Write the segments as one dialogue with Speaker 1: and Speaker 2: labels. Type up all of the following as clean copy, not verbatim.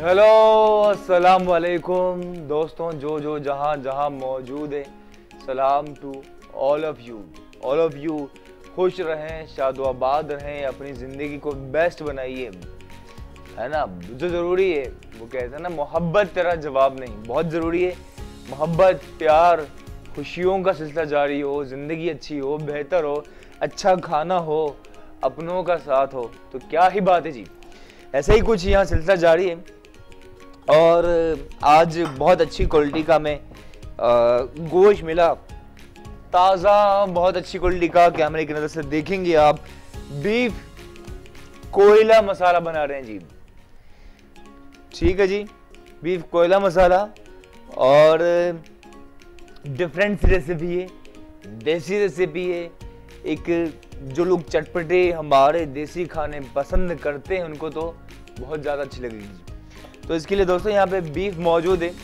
Speaker 1: Hello अस्सलाम वालेकुम दोस्तों, जो जहाँ जहाँ मौजूद है, सलाम टू ऑल ऑफ यू। खुश रहें, शादोआबाद रहें, अपनी ज़िंदगी को बेस्ट बनाइए, है ना। जो ज़रूरी है वो कहते हैं ना, मोहब्बत तेरा जवाब नहीं, बहुत ज़रूरी है। मोहब्बत, प्यार, खुशियों का सिलसिला जारी हो, ज़िंदगी अच्छी हो, बेहतर हो, अच्छा खाना हो, अपनों का साथ हो, तो क्या ही बात है जी। ऐसे ही कुछ यहाँ सिलसिला जारी है और आज बहुत अच्छी क्वालिटी का हमें गोश्त मिला, ताज़ा, बहुत अच्छी क्वालिटी का। कैमरे की नज़र से देखेंगे आप, बीफ कोयला मसाला बना रहे हैं जी। ठीक है जी, बीफ कोयला मसाला और डिफरेंट रेसिपी है, देसी रेसिपी है। एक जो लोग चटपटे हमारे देसी खाने पसंद करते हैं उनको तो बहुत ज़्यादा अच्छी लगेगी। तो इसके लिए दोस्तों यहाँ पे बीफ मौजूद है।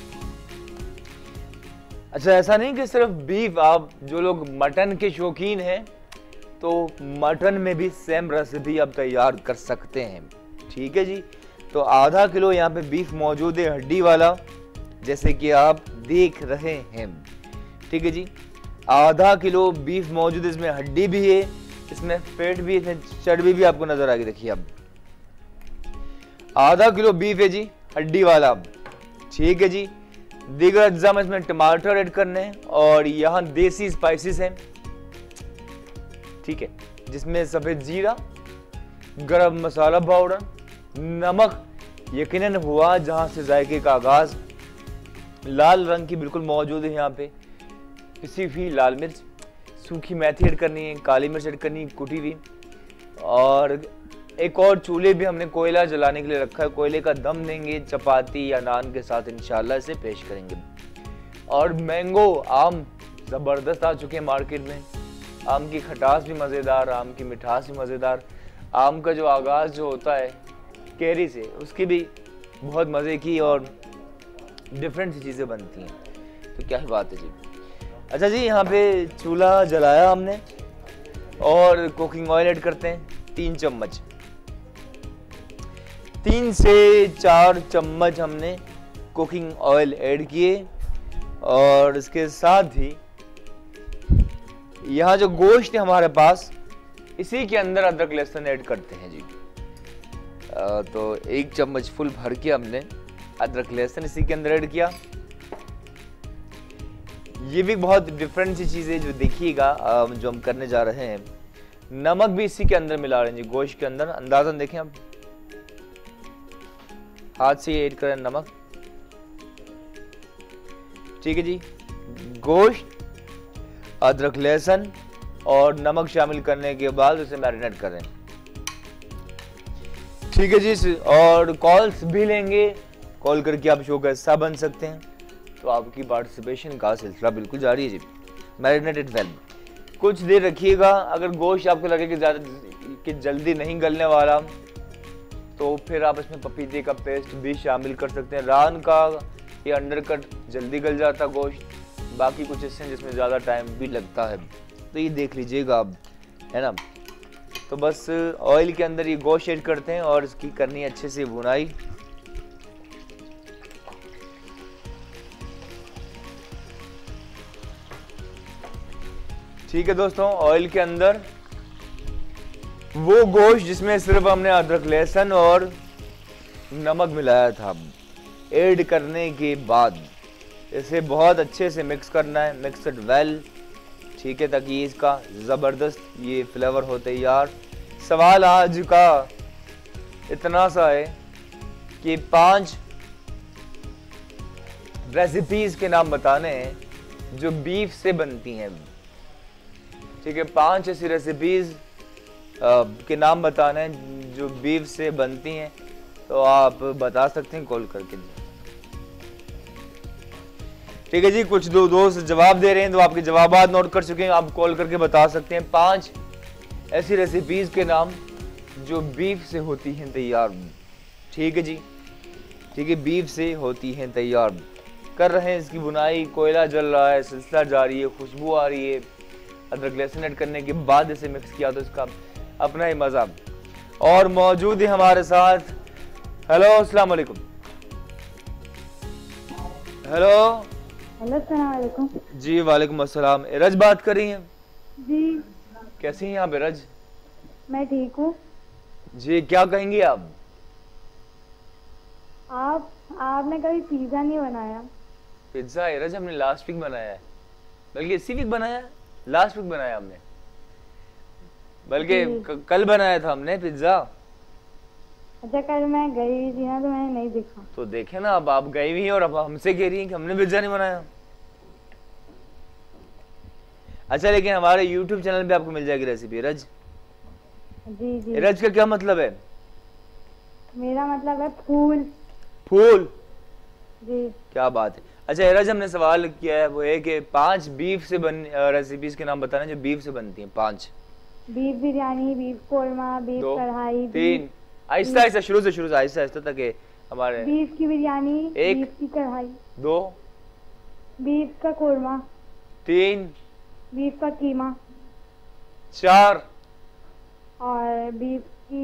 Speaker 1: अच्छा, ऐसा नहीं कि सिर्फ बीफ, आप जो लोग मटन के शौकीन हैं तो मटन में भी सेम रेसिपी आप तैयार कर सकते हैं। ठीक है जी, तो आधा किलो यहाँ पे बीफ मौजूद है, हड्डी वाला, जैसे कि आप देख रहे हैं। ठीक है जी, आधा किलो बीफ मौजूद है, इसमें हड्डी भी है, इसमें पेट भी, इसमें चर्बी भी आपको नजर आएगी। देखिए अब आधा किलो बीफ है जी, हड्डी वाला। ठीक है जी, दीगर अज्जा में इसमें टमाटर ऐड करने हैं और यहाँ देसी स्पाइसेस हैं। ठीक है, जिसमें सफेद जीरा, गरम मसाला पाउडर, नमक यकीनन हुआ जहां से जायके का आगाज, लाल रंग की बिल्कुल मौजूद है यहाँ पे, पिसी हुई लाल मिर्च, सूखी मेथी ऐड करनी है, काली मिर्च ऐड करनी है कुटी हुई, और एक और चूल्हे भी हमने कोयला जलाने के लिए रखा है। कोयले का दम देंगे, चपाती या नान के साथ इंशाल्लाह इसे पेश करेंगे। और मैंगो आम ज़बरदस्त आ चुके हैं मार्केट में, आम की खटास भी मज़ेदार, आम की मिठास भी मज़ेदार। आम का जो आगाज़ जो होता है कैरी से, उसकी भी बहुत मज़े की और डिफरेंट सी चीज़ें बनती हैं, तो क्या ही बात है जी। अच्छा जी, यहाँ पे चूल्हा जलाया हमने और कुकिंग ऑयल ऐड करते हैं 3 चम्मच, 3 से 4 चम्मच हमने कुकिंग ऑयल ऐड किए। और इसके साथ ही यहाँ जो गोश्त है हमारे पास, इसी के अंदर अदरक लहसुन ऐड करते हैं जी। तो 1 चम्मच फुल भर के हमने अदरक लहसुन इसी के अंदर ऐड किया। ये भी बहुत डिफरेंट सी चीज़ है जो देखिएगा, जो हम करने जा रहे हैं। नमक भी इसी के अंदर मिला रहे हैं जी, गोश्त के अंदर। अंदाज़न देखें आप, हाथ से ऐड करें नमक। ठीक है जी, गोश्त, अदरक लहसुन और नमक शामिल करने के बाद उसे मैरिनेट करें। ठीक है जी, और कॉल्स भी लेंगे, कॉल करके आप शो का हिस्सा बन सकते हैं। तो आपकी पार्टिसिपेशन का सिलसिला बिल्कुल जारी है जी। मैरिनेटेड वेल कुछ देर रखिएगा। अगर गोश्त आपको लगे कि जल्दी नहीं गलने वाला, तो फिर आप इसमें पपीते का पेस्ट भी शामिल कर सकते हैं। रान का ये अंडरकट जल्दी गल जाता गोश्त, बाकी कुछ हिस्से जिसमें ज़्यादा टाइम भी लगता है, तो ये देख लीजिएगा आप, है ना। तो बस ऑयल के अंदर ये गोश्त ऐड करते हैं और इसकी करनी है अच्छे से भुनाई। ठीक है दोस्तों, ऑयल के अंदर वो गोश्त जिसमें सिर्फ हमने अदरक लहसुन और नमक मिलाया था, ऐड करने के बाद इसे बहुत अच्छे से मिक्स करना है, मिक्सड वेल। ठीक है, ताकि इसका ज़बरदस्त ये फ्लेवर हो तैयार। सवाल आज का इतना सा है कि 5 रेसिपीज़ के नाम बताने हैं जो बीफ से बनती हैं। ठीक है, 5 ऐसी रेसिपीज़ के नाम बताने हैं जो बीफ से बनती हैं, तो आप बता सकते हैं कॉल करके। ठीक है जी, कुछ दोस्त जवाब दे रहे हैं तो आपके जवाब नोट कर चुके हैं, आप कॉल करके बता सकते हैं 5 ऐसी रेसिपीज़ के नाम जो बीफ से होती हैं तैयार। ठीक है जी, ठीक है, बीफ से होती हैं तैयार। कर रहे हैं इसकी बुनाई, कोयला जल रहा है, सिलसिला जारी है, खुशबू आ रही है। अदरक लहसुन ऐड करने के बाद इसे मिक्स किया तो इसका अपना ही मज़ा। और मौजूद है हमारे साथ, हेलो अस्सलाम वालेकुम। हेलो।
Speaker 2: हेलो, अस्सलाम वालेकुम।
Speaker 1: जी वालेकुम अस्सलाम। इरज बात कर रही हैं?
Speaker 2: जी
Speaker 1: कैसी हैं आप इरज?
Speaker 2: मैं ठीक हूँ।
Speaker 1: जी क्या कहेंगी आप?
Speaker 2: आपने कभी पिज़्ज़ा नहीं बनाया?
Speaker 1: पिज्ज़ा इरज हमने लास्ट वीक बनाया है, बल्कि इसी वीक बनाया है। लास्ट वीक बनाया हमने, बल्कि
Speaker 2: जी।
Speaker 1: कल बनाया था हमने पिज्ज़ा।
Speaker 2: अच्छा, कल मैं गई हुई थी ना तो मैंने नहीं देखा।
Speaker 1: तो देखे ना, अब आप गई हुई हैं और अब हमसे कह रही हैं कि हमने पिज्ज़ा नहीं बनाया। अच्छा, लेकिन हमारे यूट्यूब चैनल पे आपको मिल जाएगी रेसिपी इरज।
Speaker 2: जी जी।
Speaker 1: इरज का क्या मतलब है?
Speaker 2: मेरा मतलब है फूल।
Speaker 1: फूल।
Speaker 2: जी।
Speaker 1: क्या बात है। अच्छा इरज, हमने सवाल किया है वो है कि 5 बीफ से बन रेसिपीज के नाम बताना जो बीफ से बनती हैं। 5।
Speaker 2: Beef biryani, beef korma, beef
Speaker 1: 2,
Speaker 2: kadhai,
Speaker 1: 3। Aahista Aahista शुरू से आहिस्ता आहिस्ता तक है हमारे।
Speaker 2: बीफ की बिरयानी,
Speaker 1: 1,
Speaker 2: बीफ की कढ़ाई,
Speaker 1: 2,
Speaker 2: बीफ का कोरमा,
Speaker 1: 3,
Speaker 2: बीफ का कीमा
Speaker 1: 4।
Speaker 2: और बीफ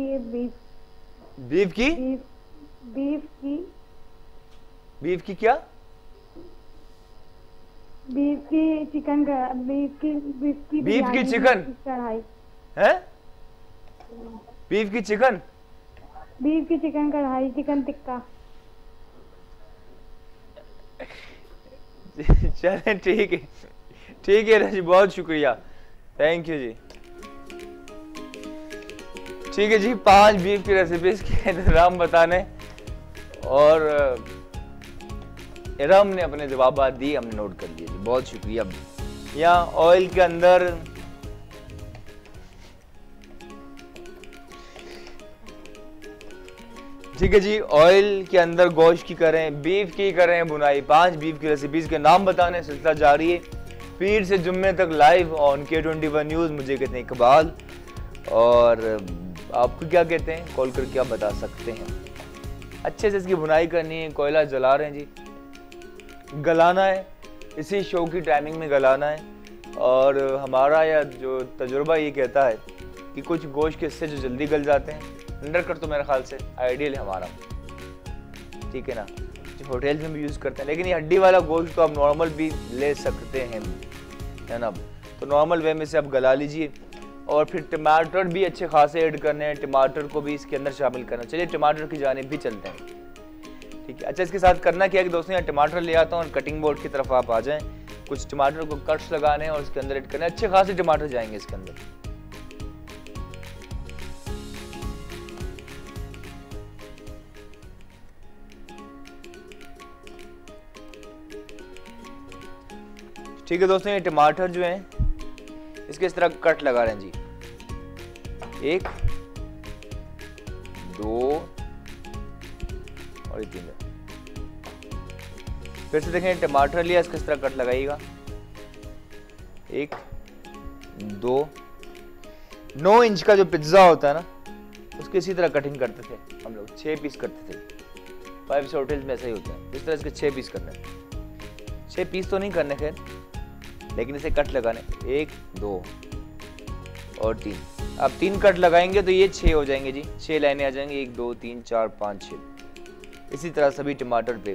Speaker 1: बीफ की
Speaker 2: बीफ बीफ की
Speaker 1: बीफ की क्या?
Speaker 2: बीफ की चिकन बीफ की बिरयानी,
Speaker 1: चिकन
Speaker 2: बीफ की कढ़ाई,
Speaker 1: है? बीफ की चिकन।
Speaker 2: बीफ की चिकन कढ़ाई, चिकन टिक्का।
Speaker 1: चलें ठीक है रजी, बहुत शुक्रिया, थैंक यू जी। ठीक है जी, 5 बीफ की रेसिपीज के नाम बताने, और इरम ने अपने जवाब दिए, हमने नोट कर लिए जी, बहुत शुक्रिया। यहाँ ऑयल के अंदर ठीक है जी, ऑयल के अंदर गोश्त की करें, बीफ की करें बुनाई। 5 बीफ की रेसिपीज के नाम बताने सिलसिला जारी है, पीर से जुम्मे तक लाइव ऑन K21 न्यूज़। मुझे कहते हैं इकबाल, और आपको क्या कहते हैं, कॉल करके आप बता सकते हैं। अच्छे से इसकी बुनाई करनी है, कोयला जला रहे हैं जी, गलाना है, इसी शो की टाइमिंग में गलाना है। और हमारा या जो तजुर्बा ये कहता है कि कुछ गोश्त के हिस्से जो जल्दी गल जाते हैं, अंडर कट तो मेरे ख्याल से आइडियल है हमारा, ठीक है ना, जो होटल्स में भी यूज़ करते हैं। लेकिन ये हड्डी वाला गोश्त तो आप नॉर्मल भी ले सकते हैं, है ना। तो नॉर्मल वे में से आप गला लीजिए, और फिर टमाटर भी अच्छे खासे ऐड करने हैं, टमाटर को भी इसके अंदर शामिल करना। चलिए टमाटर की जानिब भी चलते हैं, ठीक है। अच्छा, इसके साथ करना क्या है कि दोस्तों, यहाँ टमाटर ले आता हूँ और कटिंग बोर्ड की तरफ आप आ जाएँ। कुछ टमाटर को कट्स लगाने हैं और इसके अंदर ऐड करने, अच्छे खासे टमाटर जाएंगे इसके अंदर। ठीक है दोस्तों, ये टमाटर जो हैं इसके इस तरह कट लगा रहे हैं जी, 1, 2 और 3। फिर से देखें, टमाटर लिया, इसके इस तरह कट लगाइएगा, 1, 2। 9 इंच का जो पिज्जा होता है ना, उसके इसी तरह कटिंग करते थे हम लोग, 6 पीस करते थे। 5 स्टार होटल्स में ऐसा ही होता है, इस तरह इसके 6 पीस करने, 6 पीस तो नहीं करने खैर, लेकिन इसे कट लगाने, 1, 2 और 3। अब 3 कट लगाएंगे तो ये 6 हो जाएंगे जी, 6 लाइनें आ जाएंगी, 1, 2, 3, 4, 5, 6। इसी तरह सभी टमाटर पे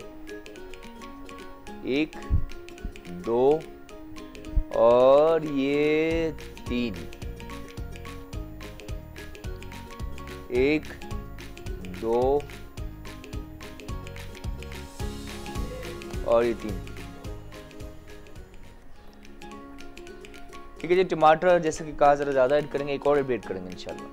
Speaker 1: 1, 2 और ये 3, 1, 2 और ये 3। ठीक है जी, टमाटर जैसे कि कहा जरा ज़्यादा ऐड करेंगे, एक और ऐड करेंगे इंशाल्लाह।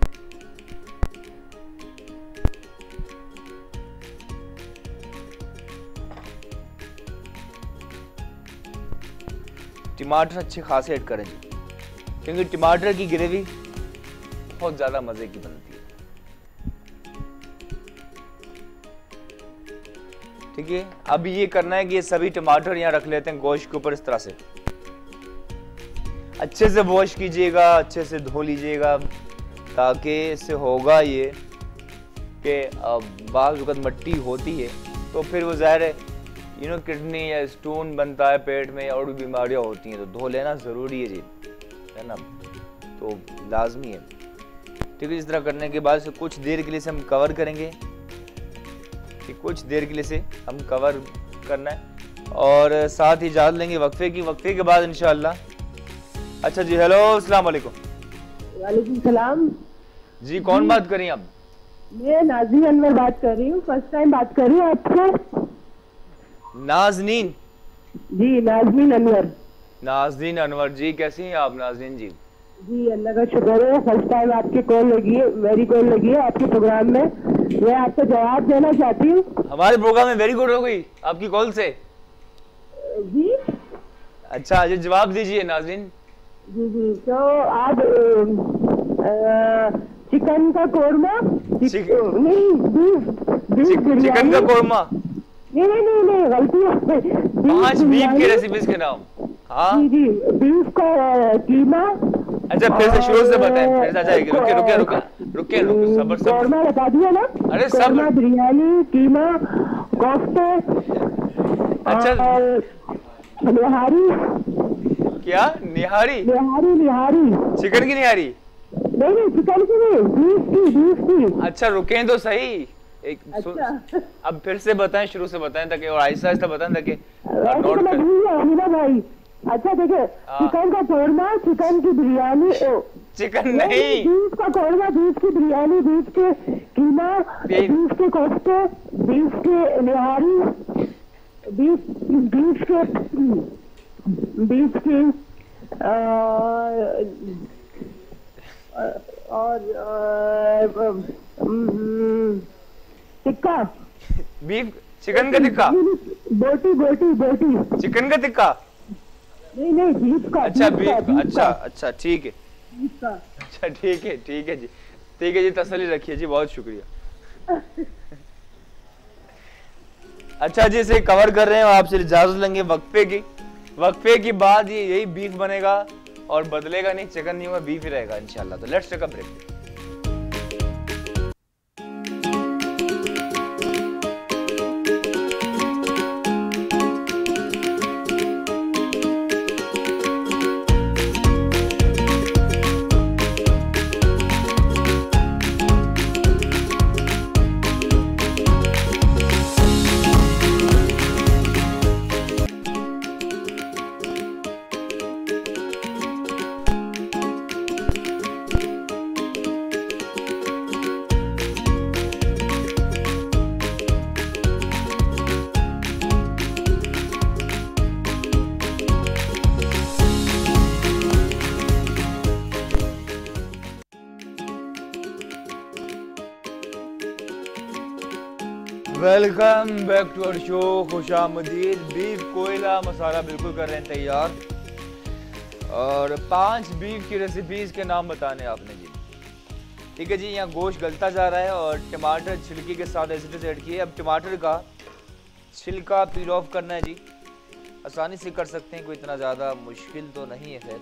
Speaker 1: टमाटर अच्छे खासे ऐड करें जी, क्योंकि टमाटर की ग्रेवी बहुत ज़्यादा मज़े की बनती है। ठीक है, अब ये करना है कि ये सभी टमाटर यहाँ रख लेते हैं गोश्त के ऊपर, इस तरह से अच्छे से वॉश कीजिएगा, अच्छे से धो लीजिएगा, ताकि इससे होगा ये कि बाज़ वक़्त मिट्टी होती है तो फिर वो ज़ाहिर है किडनी या स्टोन बनता है पेट में, और भी बीमारियां होती हैं, तो धो लेना ज़रूरी है जी, है ना, तो लाजमी है। ठीक है, इस तरह करने के बाद से कुछ देर के लिए से हम कवर करेंगे, कि कुछ देर के लिए से हम कवर करना है, और साथ ही इजाज़त लेंगे वक्फे की, वक्फे के बाद इंशाअल्लाह। अच्छा जी, हेलो, अस्सलाम वालेकुम।
Speaker 3: वालेकुम सलाम।
Speaker 1: जी, कौन बात कर रही हैं आप?
Speaker 3: मैं नाज़नीन अनवर बात कर रही हूँ, फर्स्ट टाइम बात कर रही हूँ आपसे।
Speaker 1: नाज़नीन?
Speaker 3: जी, नाज़नीन अनवर।
Speaker 1: नाज़नीन अनवर जी, कैसी हैं आप नाज़नीन जी?
Speaker 3: जी, अल्लाह का शुक्र है, फर्स्ट टाइम आपकी कॉल लगी है, मेरी कॉल लगी है आपके प्रोग्राम में। मैं आपको जवाब देना चाहती हूँ।
Speaker 1: हमारे प्रोग्राम में वेरी गुड हो गई आपकी कॉल से।
Speaker 3: जी
Speaker 1: अच्छा जी, जवाब दीजिए नाज़नीन।
Speaker 3: जी जी, तो आप चिकन का कोरमा, नहीं बीफ
Speaker 1: चिकन का कोरमा,
Speaker 3: नहीं गलती है।
Speaker 1: 5 बीफ की रेसिपीज के नाम। हाँ
Speaker 3: जी जी, बीफ का कीमा।
Speaker 1: अच्छा, फिर से शुरू से बताएं, फिर से। अच्छा, रुके, सब्र
Speaker 3: कोरमा बता दिया ना।
Speaker 1: अरे
Speaker 3: कोरमा, बिरयानी, कीमा, कोफ्ते।
Speaker 1: अच्छा,
Speaker 3: निहारी।
Speaker 1: क्या? निहारी?
Speaker 3: निहारी
Speaker 1: चिकन की निहारी?
Speaker 3: नहीं, चिकन की नहीं, बीफ की। अच्छा,
Speaker 1: रुकें तो सही।
Speaker 3: अच्छा।
Speaker 1: अब फिर से बताएं, शुरू से बताएं, ताकि और आहिस्ता आहिस्ता बताएं, ताकि
Speaker 3: नोट कर भाई। अच्छा देखिए, चिकन का कोरमा, चिकन की बिरयानी,
Speaker 1: चिकन नहीं,
Speaker 3: बीफ का कोरमा, बीफ की बिरयानी, बीफ के कीमा, बीफ के कोफ्ते, बीफ के निहारी, बीफ की और टिक्का,
Speaker 1: बीफ चिकन का टिक्का,
Speaker 3: बोटी
Speaker 1: चिकन का टिक्का,
Speaker 3: नहीं बीफ का।
Speaker 1: अच्छा, बीफ का। अच्छा ठीक है,
Speaker 3: बीफ का।
Speaker 1: अच्छा ठीक है जी, ठीक है जी, तसल्ली रखिए जी, बहुत शुक्रिया। अच्छा जी, इसे कवर कर रहे हैं, आपसे इजाजत लेंगे वक्फे की बाद ये यही बीफ बनेगा और बदलेगा नहीं, चिकन नहीं होगा, बीफ ही रहेगा इंशाल्लाह। तो let's take a break. Welcome back to our show, खुशामदीद। बीफ कोयला मसाला बिल्कुल कर रहे हैं तैयार, और 5 बीफ की रेसिपीज के नाम बताने आपने जी। ठीक है जी, यहाँ गोश्त गलता जा रहा है और टमाटर छिलके के साथ ऐसे ऐड किए। अब टमाटर का छिलका पील ऑफ करना है जी, आसानी से कर सकते हैं, कोई इतना ज़्यादा मुश्किल तो नहीं है खैर,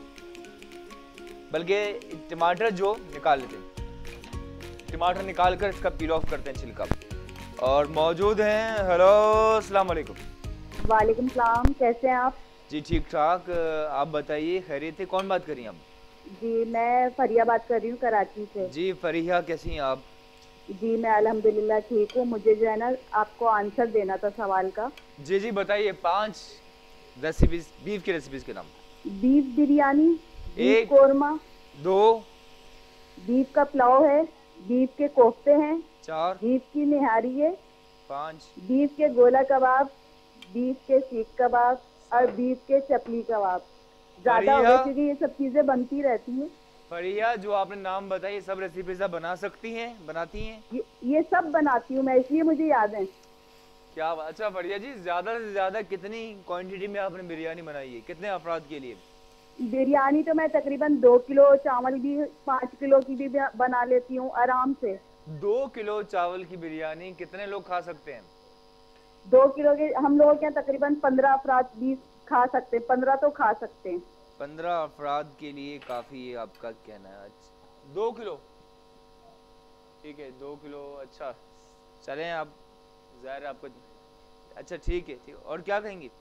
Speaker 1: बल्कि टमाटर जो निकाल लेते हैं, टमाटर निकाल कर इसका पील ऑफ करते हैं छिलका। और मौजूद हैं, हेलो, अस्सलाम वालेकुम।
Speaker 2: वालेकुम सलाम, कैसे हैं आप?
Speaker 1: जी ठीक ठाक, आप बताइए, खैरियत है? कौन बात कर रही हैं आप?
Speaker 2: जी, मैं फरिया बात कर रही हूँ, कराची से।
Speaker 1: जी फरिया, कैसी हैं आप?
Speaker 2: जी, मैं अल्हम्दुलिल्लाह ठीक हूँ। मुझे जो है ना, आपको आंसर देना था सवाल का।
Speaker 1: जी बताइए, 5 रेसिपीज, बीफ की रेसिपीज के नाम।
Speaker 2: Beef biryani, beef
Speaker 1: 1,
Speaker 2: korma,
Speaker 1: 2,
Speaker 2: beef का पुलाव है, बीफ के कोफ्ते हैं,
Speaker 1: 4,
Speaker 2: बीफ की निहारी है,
Speaker 1: 5,
Speaker 2: बीफ के गोला कबाब, बीफ के सीख कबाब और बीफ के चपली कबाब। ज्यादा हो गए क्योंकि ये सब चीजें बनती रहती हैं।
Speaker 1: फरिया, जो आपने नाम बताई, ये सब रेसिपीज आप बना सकती हैं, बनाती हैं?
Speaker 2: ये सब बनाती हूँ मैं, इसलिए मुझे याद है।
Speaker 1: क्या बात। अच्छा फरिया जी, ज्यादा से ज्यादा कितनी क्वांटिटी में आपने बिरयानी बनाई है, कितने अफराद के लिए?
Speaker 2: बिरयानी तो मैं तकरीबन 2 किलो, चावल भी 5 किलो की भी बना लेती हूँ आराम से।
Speaker 1: 2 किलो चावल की बिरयानी कितने लोग खा सकते हैं?
Speaker 2: 2 किलो के हम लोग यहाँ तकरीबन 15 अफराद भी खा सकते हैं, 15 तो खा सकते हैं।
Speaker 1: 15 अफराद के लिए काफ़ी है आपका कहना है। 2 किलो, ठीक है, 2 किलो। अच्छा चलें, आप ज़ाहिर आपको, अच्छा ठीक है, ठीक। और क्या कहेंगी?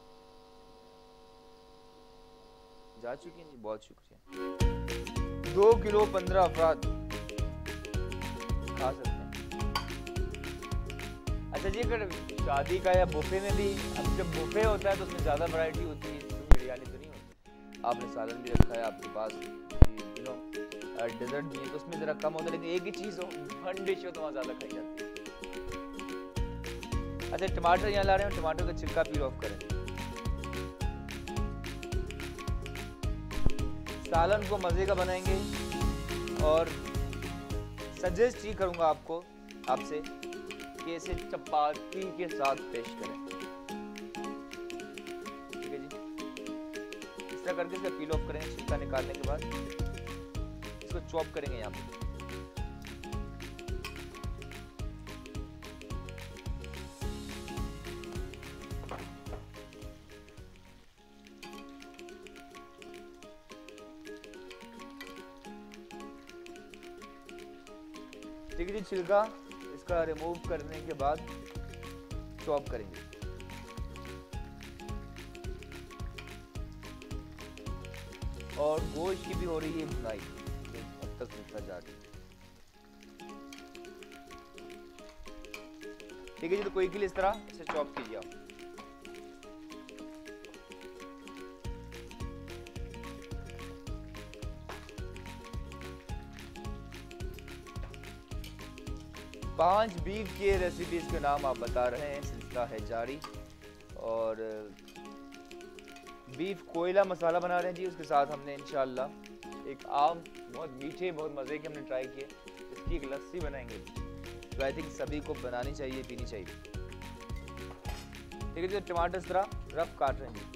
Speaker 1: जा चुकी हैं जी, बहुत शुक्रिया। 2 किलो 15 अफराद खा सकते हैं। अच्छा जी, अगर शादी का या बुफे में भी, अब जब बुफे होता है तो उसमें ज़्यादा वैरायटी होती है, इसमें बिरयानी तो नहीं होती। आपने सालन भी रखा है आपके पास, यू नो डेजर्ट भी है, तो उसमें ज़रा कम होता है, लेकिन एक ही चीज़ हो, वन डिश हो तो वहाँ ज़्यादा खाई जाती है। अच्छा टमाटर यहाँ ला रहे हैं, टमाटर का छिलका पील ऑफ करें। सालन को मज़े का बनाएंगे और सजेस्ट ही करूँगा आपसे कि इसे चपाती के साथ पेश करें। ठीक है जी, इस तरह करके इसका पील ऑफ करेंगे। छिलका निकालने के बाद इसको चॉप करेंगे यहाँ पे। ठीक है जी, छिलका इसका रिमूव करने के बाद चॉप करेंगे। और गोश्त की भी हो रही है भुनाई, अब तक मिलता जा रही है। ठीक है जी, तो कोई के लिए इस तरह इसे चॉप कीजिए आप। पांच बीफ के रेसिपीज के नाम आप बता रहे हैं, सिलसिला है जारी। और बीफ कोयला मसाला बना रहे हैं जी, उसके साथ हमने इंशाल्लाह एक आम बहुत मीठे बहुत मज़े के हमने ट्राई किए, इसकी एक लस्सी बनाएंगे जो आई थिंक सभी को बनानी चाहिए, पीनी चाहिए। ठीक है जी, टमाटर इस तरह रफ काट रहे हैं जी।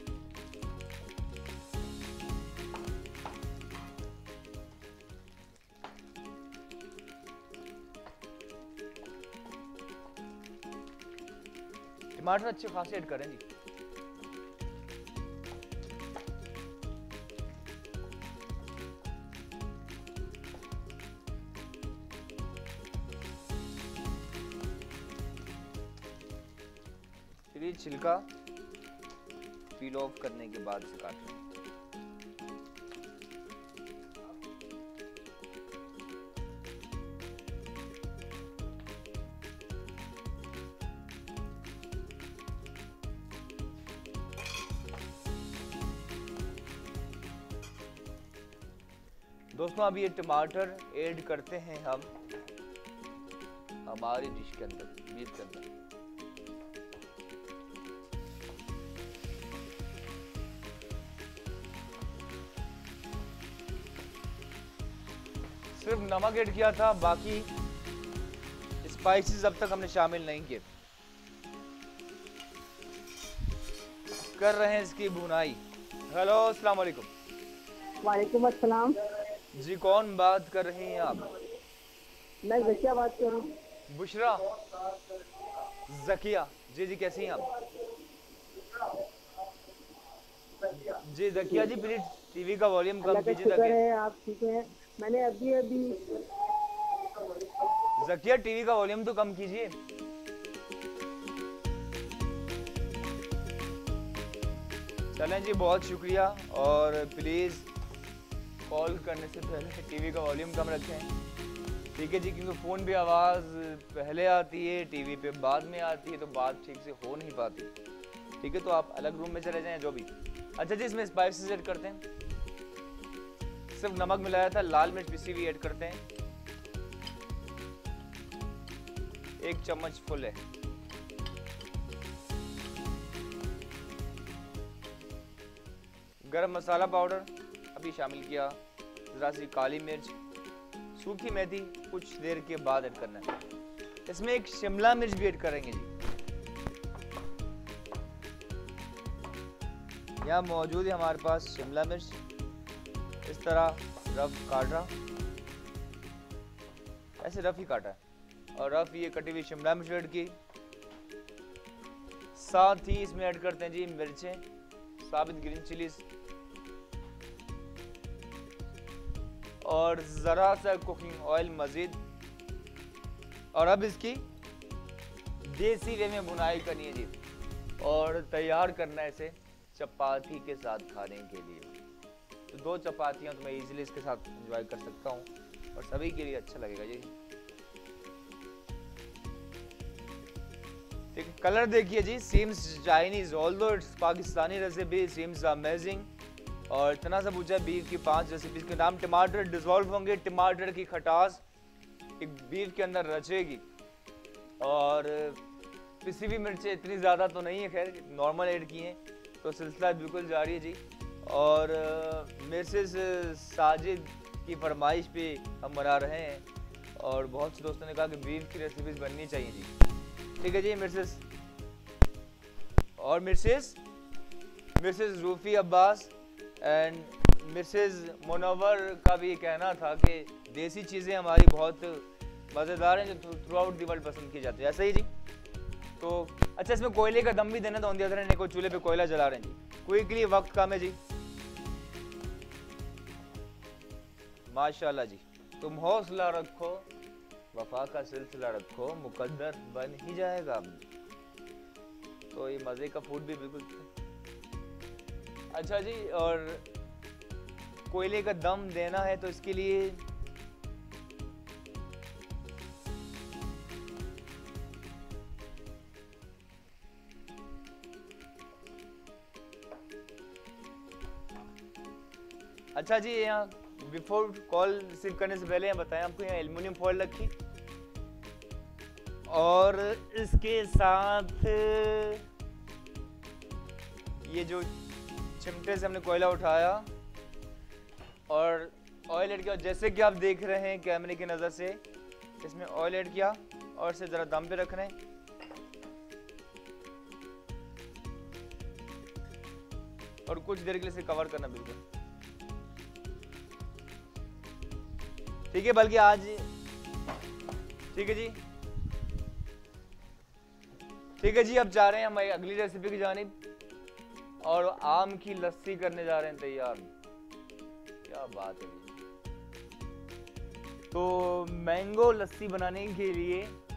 Speaker 1: टमाटर अच्छे खासे ऐड करें जी। फिर छिलका पील ऑफ करने के बाद से काटें। दोस्तों अब ये टमाटर ऐड करते हैं हम हमारी डिश के अंदर, बीफ के अंदर। सिर्फ नमक ऐड किया था, बाकी स्पाइसेस अब तक हमने शामिल नहीं किए। कर रहे हैं इसकी भुनाई। हेलो अस्सलाम वालेकुम।
Speaker 2: वालेकुम अस्सलाम।
Speaker 1: जी कौन बात कर रही हैं आप?
Speaker 2: मैं जकिया बात कर रहा हूँ।
Speaker 1: बुशरा जकिया, जी जी कैसी हैं आप? जी जकिया जी प्लीज टीवी का वॉल्यूम कम कीजिए ताकि।
Speaker 2: आप ठीक हैं? मैंने अभी
Speaker 1: जकिया टीवी का वॉल्यूम तो कम कीजिए। चलें जी, बहुत शुक्रिया। और प्लीज कॉल करने से पहले टीवी का वॉल्यूम कम रखें, ठीक है जी, क्योंकि फ़ोन पे आवाज़ पहले आती है, टीवी पे बाद में आती है, तो बात ठीक से हो नहीं पाती। ठीक है, तो आप अलग रूम में चले जाएं जो भी। अच्छा जी, इसमें स्पाइसेस ऐड करते हैं। सिर्फ नमक मिलाया था, लाल मिर्च पिसी हुई ऐड करते हैं, 1 चम्मच फुल है। गरम मसाला पाउडर अभी शामिल किया, ज़रा सी काली मिर्च, सूखी मेथी कुछ देर के बाद ऐड करना है। इसमें एक शिमला मिर्च भी ऐड करेंगे जी। यहाँ मौजूद है हमारे पास शिमला मिर्च, इस तरह रफ काटा, ऐसे रफ ही काटा है, और रफ ये कटी हुई शिमला मिर्च ऐड की। साथ ही इसमें ऐड करते हैं जी मिर्चें, साबित ग्रीन चिलीज, और ज़रा सा कुकिंग ऑयल मज़ीद। और अब इसकी देसी वे में भुनाई करनी है जी, और तैयार करना है इसे चपाती के साथ खाने के लिए। तो 2 चपातियाँ तो मैं इजीली इसके साथ एंजॉय कर सकता हूँ और सभी के लिए अच्छा लगेगा जी। ठीक है, कलर देखिए जी, seems Chinese although it's Pakistani recipe seems amazing. और इतना सा पूछा बीफ की 5 रेसिपीज के नाम। टमाटर डिजोल्व होंगे, टमाटर की खटास एक बीफ के अंदर रचेगी। और पिसी हुई मिर्चें इतनी ज़्यादा तो नहीं है, खैर नॉर्मल ऐड की हैं, तो सिलसिला बिल्कुल जारी है जी। और मिसेस साजिद की फरमाइश पे हम बना रहे हैं और बहुत से दोस्तों ने कहा कि बीफ की रेसिपीज बननी चाहिए जी। ठीक है जी मिसेस और Mrs Rufi Abbas and Mrs Munawwar का भी कहना था कि देसी चीज़ें हमारी बहुत मज़ेदार हैं जो थ्रू आउट दी वर्ल्ड पसंद की जाती है, ऐसा ही जी। तो अच्छा, इसमें कोयले का दम भी देना, तो ऑन दी अदर हैंड को चूल्हे पे कोयला जला रहे हैं जी। क्विकली, वक्त कम है जी। माशाल्लाह जी। तुम हौसला रखो, वफा का सिलसिला रखो, मुकद्दर बन ही जाएगा। तो ये मज़े का फूड भी बिल्कुल अच्छा जी। और कोयले का दम देना है तो इसके लिए अच्छा जी, यहाँ बिफोर कॉल रिसीव करने से पहले बताएं आपको, यहाँ एल्युमिनियम फॉइल रखी और इसके साथ ये जो चिमटे से हमने कोयला उठाया और ऑयल ऐड किया। जैसे कि आप देख रहे हैं कैमरे की नज़र से, इसमें ऑयल ऐड किया और इसे ज़रा दम पे रख रहे हैं। और कुछ देर के लिए इसे कवर करना बिल्कुल ठीक है। बल्कि आज ठीक है जी, ठीक है जी। अब जा रहे हैं हमारी अगली रेसिपी की जानिब और आम की लस्सी करने जा रहे हैं तैयार। क्या बात है जी। तो मैंगो लस्सी बनाने के लिए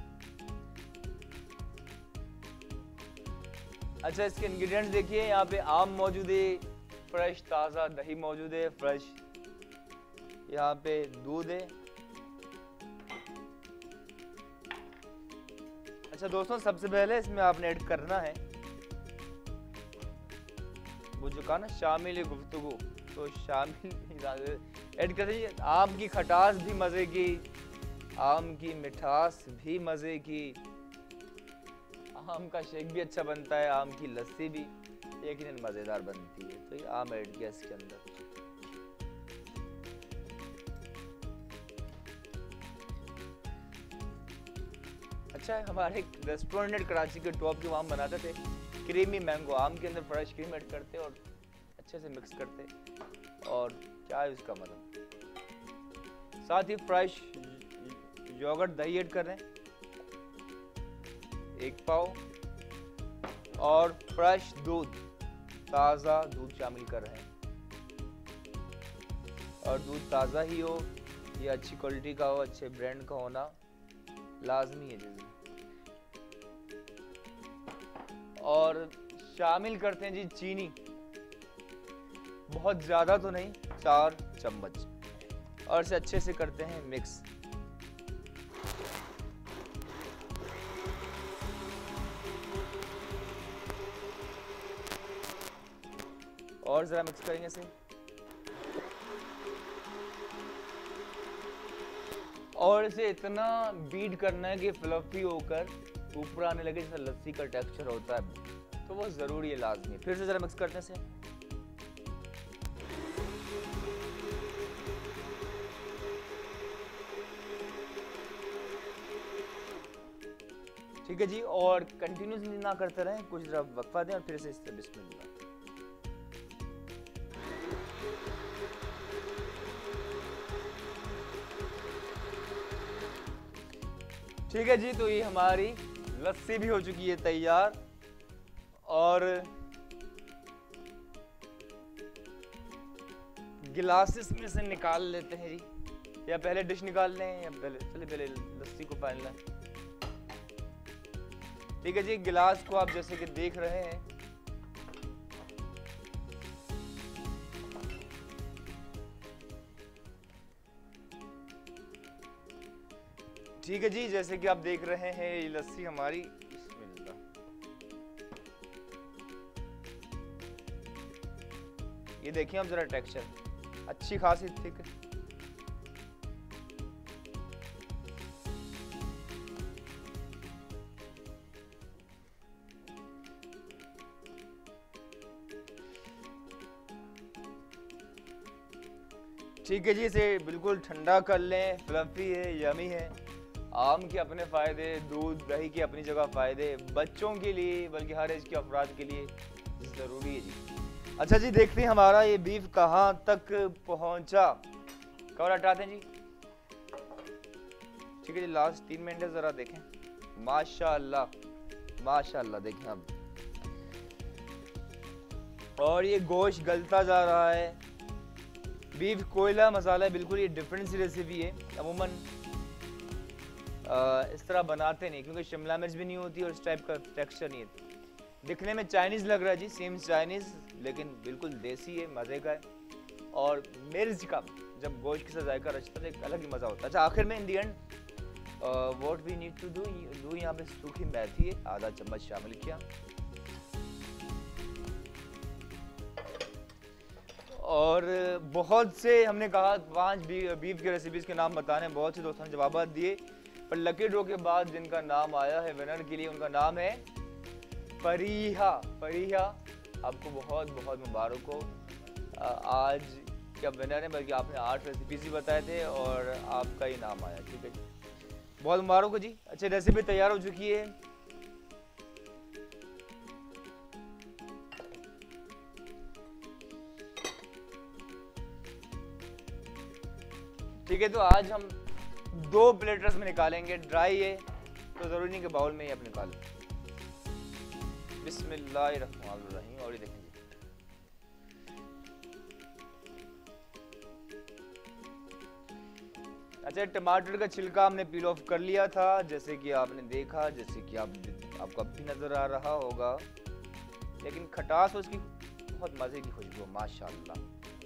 Speaker 1: अच्छा, इसके इंग्रेडिएंट्स देखिए। यहाँ पे आम मौजूद है, फ्रेश ताज़ा दही मौजूद है, फ्रेश यहाँ पे दूध है। अच्छा दोस्तों, सबसे पहले इसमें आपने ऐड करना है वो जो कहा ना शामिल गुफ्तगू, तो शामिल ऐड कर दीजिए। आम की खटास भी मज़े की, आम की मिठास भी मज़े की, आम का शेक भी अच्छा बनता है, आम की लस्सी भी यकीनन मज़ेदार बनती है। तो ये आम ऐड किया इसके अंदर। अच्छा, हमारे रेस्टोरेंट कराची के टॉप के आम बनाते थे क्रीमी मैंगो, आम के अंदर फ्रेश क्रीम ऐड करते और अच्छे से मिक्स करते और क्या है उसका मतलब। साथ ही फ्रेश योगर्ट दही ऐड कर रहे हैं 1 पाव और फ्रेश दूध, ताज़ा दूध शामिल कर रहे हैं। और दूध ताज़ा ही हो, ये अच्छी क्वालिटी का हो, अच्छे ब्रांड का होना लाजमी है जी। और शामिल करते हैं जी चीनी, बहुत ज़्यादा तो नहीं, 4 चम्मच, और इसे अच्छे से करते हैं मिक्स। और ज़रा मिक्स करेंगे इसे और इसे इतना बीट करना है कि फ्लफी होकर ऊपर आने लगे, जैसा लस्सी का टेक्सचर होता है। तो वो ज़रूरी है, लाजमी है। फिर से ज़रा मिक्स करने से ठीक है जी। और कंटिन्यूसली ना करते रहें, कुछ ज़रा वक्फा दें और फिर से इस बिस्मिल्लाह। ठीक है जी। तो ये हमारी लस्सी भी हो चुकी है तैयार और गिलासेस में से निकाल लेते हैं जी, या पहले डिश निकाल लें या पहले लस्सी को पान लें। ठीक है जी। गिलास को आप जैसे कि देख रहे हैं ठीक है जी, जैसे कि आप देख रहे हैं ये लस्सी हमारी बिस्मिल्लाह ये देखिए आप जरा टेक्सचर अच्छी खासी थिक। ठीक है जी, इसे बिल्कुल ठंडा कर लें। फ्लफी है, यमी है। आम के अपने फ़ायदे, दूध दही के अपनी जगह फ़ायदे, बच्चों के लिए बल्कि हर एज के अफराद के लिए ज़रूरी है जी। अच्छा जी, देखते हैं हमारा ये बीफ कहाँ तक पहुँचा। कवर हटाते हैं जी। ठीक है जी, लास्ट 3 मिनट है, ज़रा देखें। माशाअल्लाह माशाअल्लाह, देखें अब। और ये गोश्त गलता जा रहा है। बीफ कोयला मसाला बिल्कुल ये डिफरेंट सी रेसिपी है। अमूमन इस तरह बनाते नहीं, क्योंकि शिमला मिर्च भी नहीं होती और इस टाइप का टेक्सचर नहीं है। दिखने में चाइनीज़ लग रहा है जी, सेम चाइनीज़, लेकिन बिल्कुल देसी है, मज़े का है। और मिर्च का जब गोश्त के साथ जायका रचता है, एक अलग ही मज़ा होता है। अच्छा, आखिर में in the end what we need to do, यहाँ पे सूखी मेथी है, आधा चम्मच शामिल किया। और बहुत से हमने कहा 5 बीफ की रेसिपीज़ के नाम बताने, बहुत से दोस्तों ने जवाब दिए, पर लकी ड्रॉ के बाद जिनका नाम आया है विनर के लिए, उनका नाम है फरीहा। फरीहा, आपको बहुत बहुत मुबारक हो। आज क्या विनर है, बल्कि आपने 8 रेसिपीज़ ही बताए थे और आपका ही नाम आया। ठीक है जी, बहुत मुबारक हो जी। अच्छी रेसिपी तैयार हो चुकी है। ठीक है, तो आज हम 2 प्लेटर्स में निकालेंगे। ड्राई है तो ज़रूरी नहीं कि बाउल में ही आप निकालें। बिस्मिल्लाहिर्रहमानिर्रहीम। और ये देखेंगे, अच्छा, टमाटर का छिलका हमने पील ऑफ कर लिया था, जैसे कि आपने देखा, जैसे कि आपको अब भी नज़र आ रहा होगा। लेकिन खटास हो उसकी, बहुत मज़े की खुशबू, माशाअल्लाह।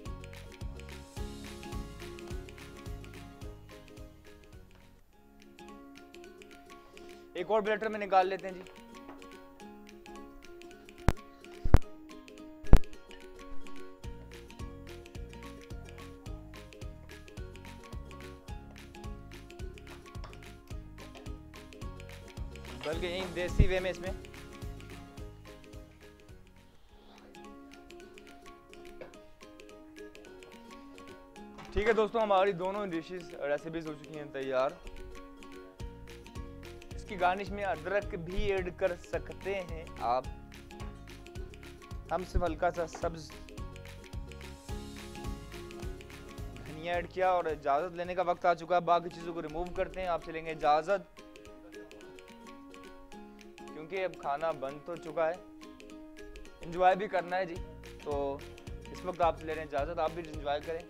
Speaker 1: एक और प्लेटर में निकाल लेते हैं जी। बल्कि यही देसी वे में इसमें ठीक है दोस्तों, हमारी दोनों डिशेस रेसिपीज हो चुकी हैं तैयार। इसकी गार्निश में अदरक भी ऐड कर सकते हैं आप। हम सिर्फ हल्का सा सब्ज धनिया ऐड किया और इजाजत लेने का वक्त आ चुका है। बाकी चीजों को रिमूव करते हैं, आपसे लेंगे इजाजत, क्योंकि अब खाना बन तो चुका है, एंजॉय भी करना है जी। तो इस वक्त आपसे ले रहे हैं इजाजत, आप भी एंजॉय करें।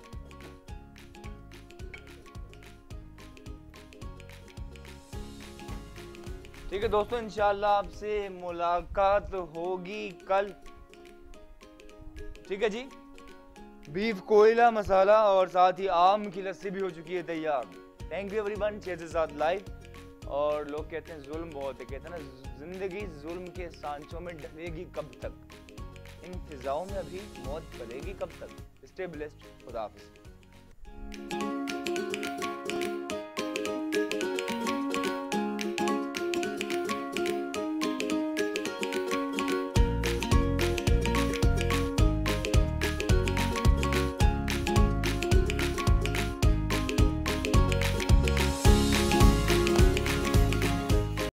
Speaker 1: ठीक है दोस्तों, इंशाल्लाह आपसे मुलाकात होगी कल। ठीक है जी, बीफ कोयला मसाला और साथ ही आम की लस्सी भी हो चुकी है तैयार। थैंक यू एवरीवन, शेयर के साथ लाइव। और लोग कहते हैं जुल्म बहुत है, कहते हैं ना जिंदगी जुल्म के सांचों में ढलेगी कब तक, इन फिजाओं में अभी मौत पलेगी कब तक। स्टे ब्लेस्ड, खुदा हाफिज़।